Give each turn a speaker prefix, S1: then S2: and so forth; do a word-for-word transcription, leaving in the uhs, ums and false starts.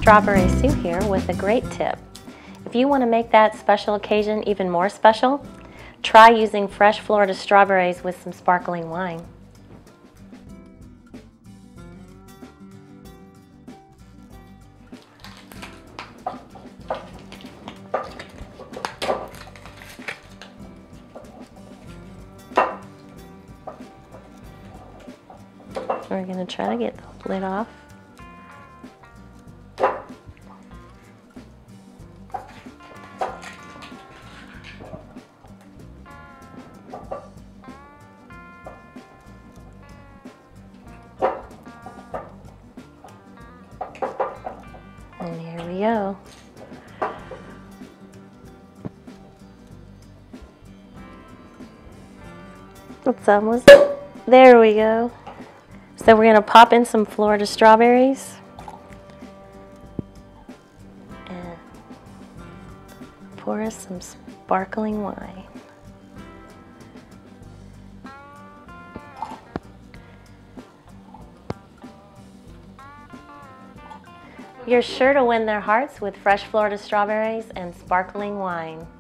S1: Strawberry Sue here with a great tip. If you want to make that special occasion even more special, try using fresh Florida strawberries with some sparkling wine. We're going to try to get the lid off. And here we go. It's almost, there we go. So we're going to pop in some Florida strawberries and pour us some sparkling wine. You're sure to win their hearts with fresh Florida strawberries and sparkling wine.